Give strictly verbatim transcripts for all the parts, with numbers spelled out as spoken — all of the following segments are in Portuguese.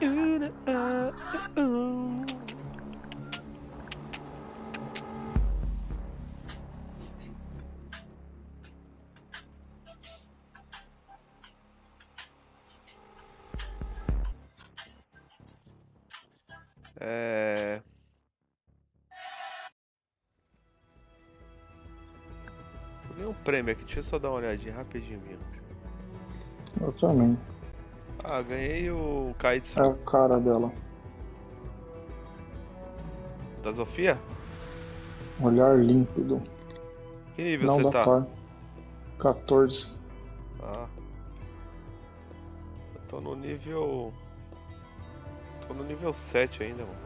É... Eu ganhei um prêmio aqui, deixa eu só dar uma olhadinha rapidinho mesmo. Eu também. Ah, ganhei o K Y. É a cara dela. Da Sofia? Olhar límpido. Que nível Não você da tá? Thor. quatorze. Ah. Eu tô no nível... Tô no nível sete ainda, mano.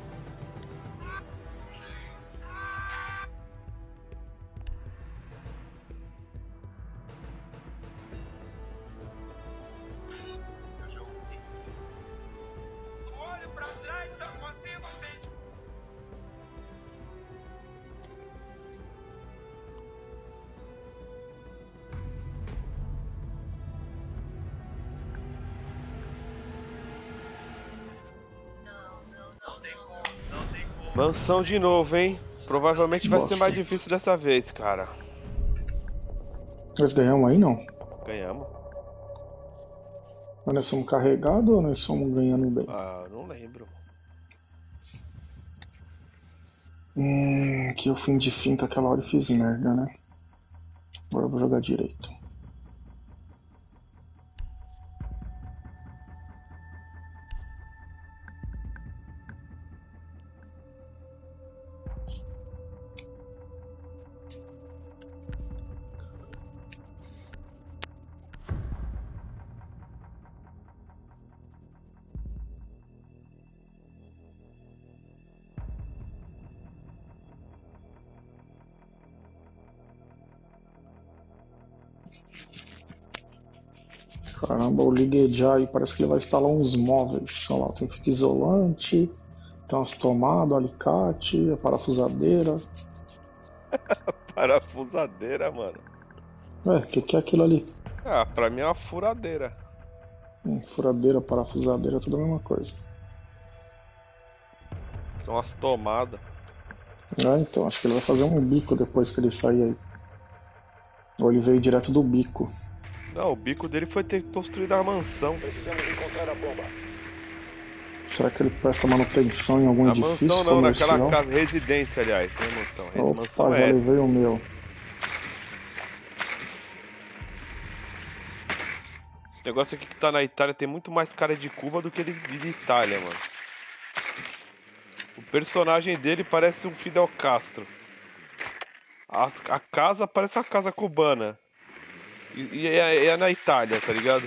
Mansão de novo, hein? Provavelmente vai Bosta. ser mais difícil dessa vez, cara. Nós ganhamos aí, não? Ganhamos. Mas nós somos carregados ou nós somos ganhando bem? Ah, não lembro. Hum, que eu fim de finta aquela hora e fiz merda, né? Agora eu vou jogar direito. Caramba, o liguejar aí parece que ele vai instalar uns móveis. Olha lá, tem fita isolante, tem umas tomadas, alicate, a parafusadeira. Parafusadeira, mano. Ué, o que, que é aquilo ali? Ah, pra mim é uma furadeira. Hum, furadeira, parafusadeira, tudo a mesma coisa. São umas tomadas. É, então, acho que ele vai fazer um bico depois que ele sair aí. Ou ele veio direto do bico. Não, o bico dele foi ter construído a mansão. Precisamos encontrar a bomba. Será que ele presta manutenção em algum Na edifício mansão não, comercial? naquela casa, residência, aliás. Não é mansão, Res- Opa, mansão já é essa. levei o meu. Esse negócio aqui que tá na Itália tem muito mais cara de Cuba do que de, de Itália, mano. O personagem dele parece um Fidel Castro. As- a casa parece uma casa cubana. E, e é, é na Itália, tá ligado?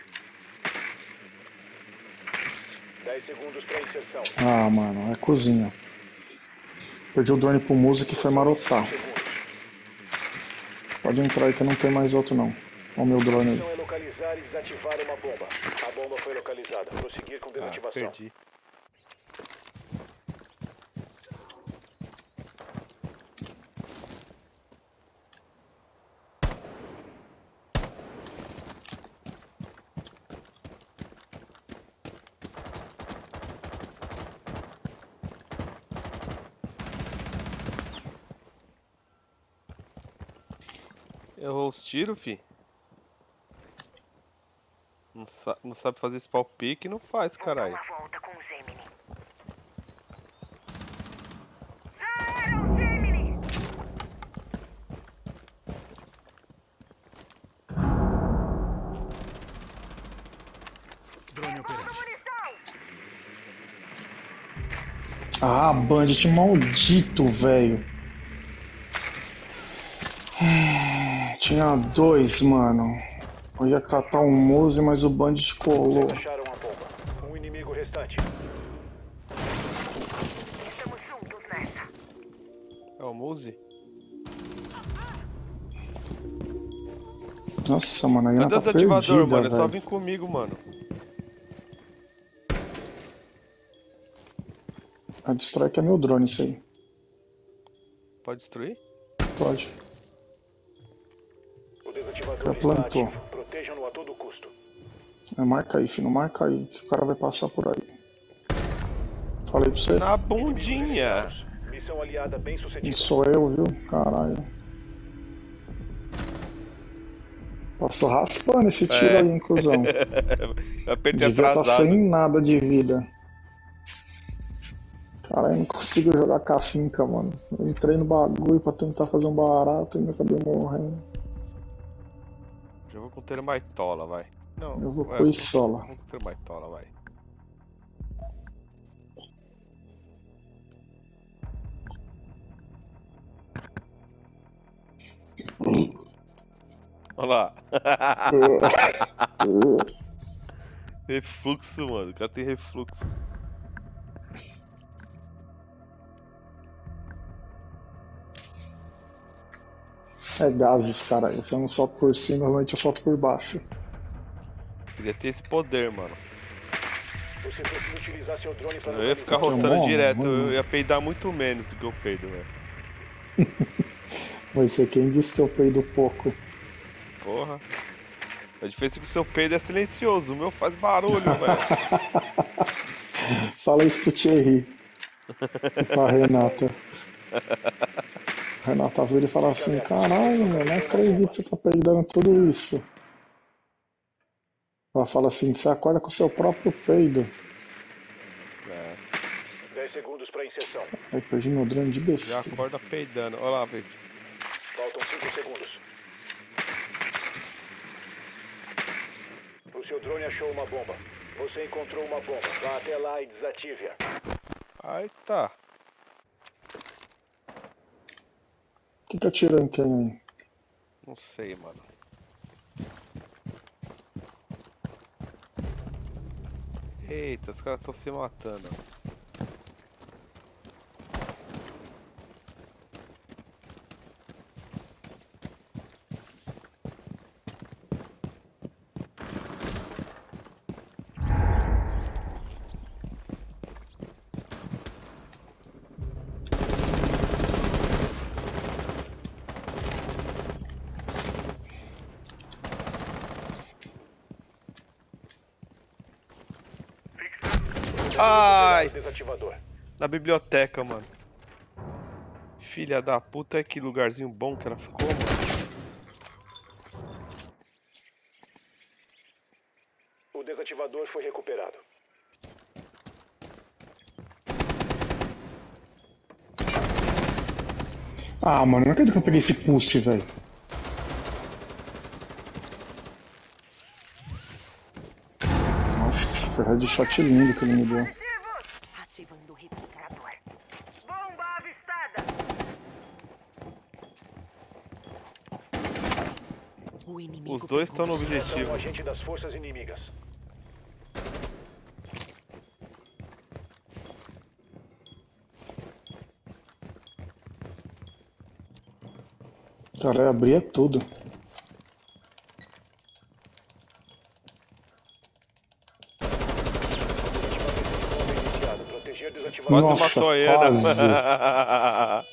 dez segundos para inserção. Ah, mano, é cozinha. Perdi o drone pro músico e foi marotar. Segundos. Pode entrar aí que não tem mais outro não. Olha o meu drone A missão aí. é localizar e desativar uma bomba. A bomba foi localizada. Prosseguir com Ah, desativação. perdi. Errou os tiros, fi. Não, sa- não sabe fazer spawn pick, não faz, caralho. Uma volta com o Gemini. Já era o Gemini! Drone operante. Munição! Ah, bandit maldito, velho. Tinha dois, mano. Eu ia catar um Muse, mas o bandit colou. Acharam a bomba. Um inimigo restante. Estamos juntos nessa. É o Muse? Nossa, mano, a Iana Cadê o tá desativador, perdida, mano? É só velho. vir comigo, mano. A destrói que é meu drone, isso aí. Pode destruir? Pode. O desativador Já está plantou. ativo. Protejam-no a todo custo. Marca aí, filho, marca aí, que o cara vai passar por aí. Falei pra você. Na bundinha. Missão aliada bem Não sucedida. sou eu, viu? Caralho. Passou raspando esse tiro É. aí, hein, cuzão. Eu apertei Devia estar atrasado. sem nada de vida. Caralho, eu não consigo jogar cafinca, mano. Eu entrei no bagulho pra tentar fazer um barato e me acabei morrendo. Já vou com termaitola, vai. Não, Eu vou é, com Issola. Vou com termaitola, vai. Olha lá. Refluxo, mano. O cara tem refluxo. É gases, cara. Se eu não solto por cima, normalmente eu solto por baixo. Queria ter esse poder, mano. Você precisa utilizar seu drone para Eu ia ficar localizar. rotando Bom, direto. bom. Eu ia peidar muito menos do que eu peido, velho. Mas você quem disse que eu peido pouco? Porra. A diferença é que o seu peido é silencioso. O meu faz barulho, velho. Fala isso pro Thierry. E pra Renata. Renata vira e fala assim, caralho, meu, não acredito que você tá peidando tudo isso. Ela fala assim, você acorda com o seu próprio peido. É, dez segundos para inserção. Aí perdi meu drone de já besta. acorda peidando. Olha lá, velho. Faltam cinco segundos. O seu drone achou uma bomba. Você encontrou uma bomba. Vá até lá e desative-a. Aí tá. Quem tá tirando quem aí? Não sei, mano. Eita, os caras estão se matando. Ai, Desativador. na biblioteca, mano. Filha da puta, que lugarzinho bom que ela ficou, mano. O desativador foi recuperado. Ah, mano, não acredito que eu peguei esse pulse, velho. Nossa, foi headshot lindo que ele me deu. Ativando o replicador. Bomba avistada. O inimigo Os dois estão no pegou o Esse é objetivo. um agente das forças inimigas. Cara, eu abria tudo. Iniciado. Proteger desativador. Quase Nossa, matou a Ana. quase.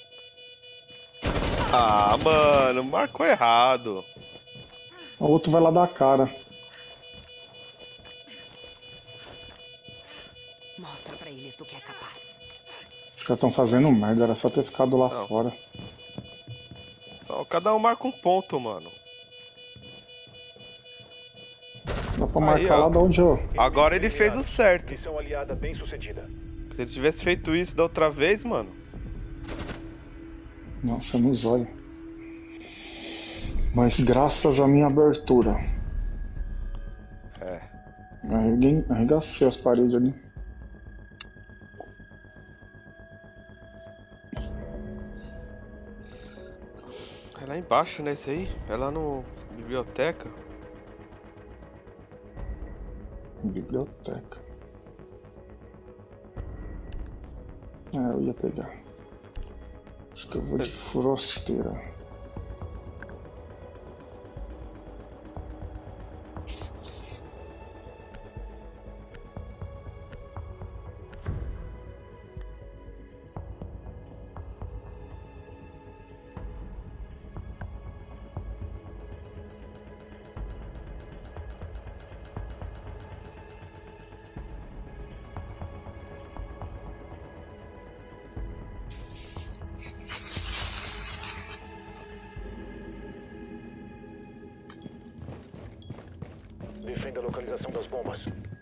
Ah, mano, marcou errado. O outro vai lá dar a cara. Mostra pra eles do que é capaz. Os caras estão fazendo merda, era só ter ficado lá Não. fora. Só, cada um marca um ponto, mano. Dá pra Aí, marcar ó. lá de onde eu. Agora ele fez o certo. Missão aliada bem sucedida. Se ele tivesse feito isso da outra vez, mano. Nossa, nos olha. Mas graças à minha abertura. É. Arreguei- Arregacei as paredes ali. É lá embaixo, né? Esse aí? É lá no biblioteca. Biblioteca. Ah, eu ia pegar. Acho que eu vou de frosteira. Defenda a localização das bombas.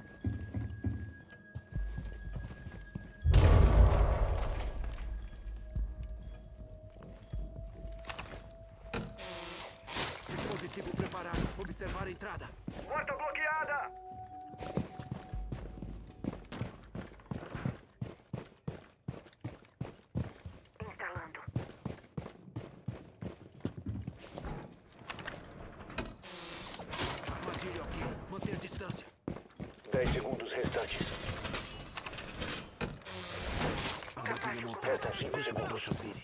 Dispositivo preparado. Observar a entrada. Porta bloqueada! Instalando. Armadilha ok. Manter distância. dez segundos restantes. Armadilha montada. Deixa os trouxas virem.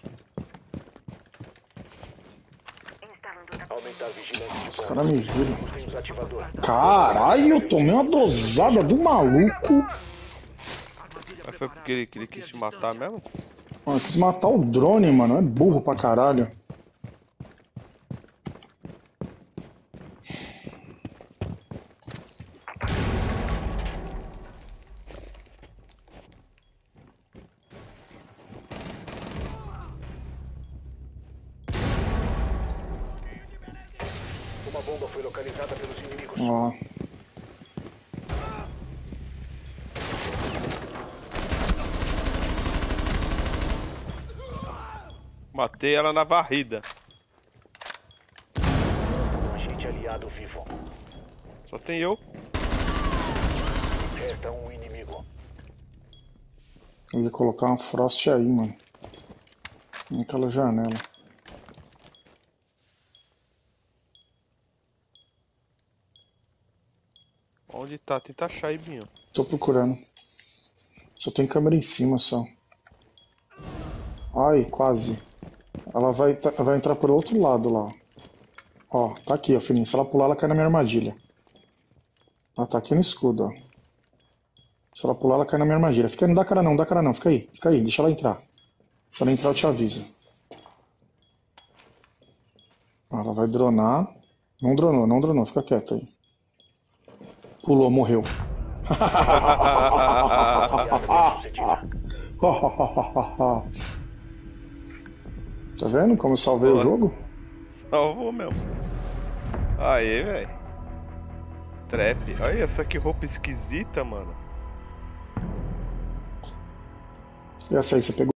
Instalando. Aumentar vigilância de Os bomba. caras me viram. Tem os ativador. Caralho, eu tomei uma dosada do maluco. Armadilha Mas foi preparada. porque ele, que ele quis te matar mesmo? Mano, eu quis matar o drone, mano. É burro pra caralho. Uma bomba foi localizada pelos inimigos. Ó. Matei ela na varrida. Um agente aliado vivo. Só tem eu. Resta um inimigo. Eu ia colocar uma Frost aí, mano. Naquela janela. Onde tá? Tenta achar aí, Binho. Tô procurando. Só tem câmera em cima, só. Ai, quase. Ela vai, tá- vai entrar por outro lado lá. Ó, tá aqui, ó, filhinho. Se ela pular, ela cai na minha armadilha. Ela tá aqui no escudo, ó. Se ela pular, ela cai na minha armadilha. Fica aí, não dá cara não, não dá cara não. Fica aí, fica aí, deixa ela entrar. Se ela entrar, eu te aviso. Ó, ela vai dronar. Não dronou, não dronou. Fica quieto aí. Pulou, morreu. Tá vendo como eu salvei o jogo? Salvou mesmo. Aê, velho. Trap. Olha essa que roupa esquisita, mano. E essa aí, você pegou?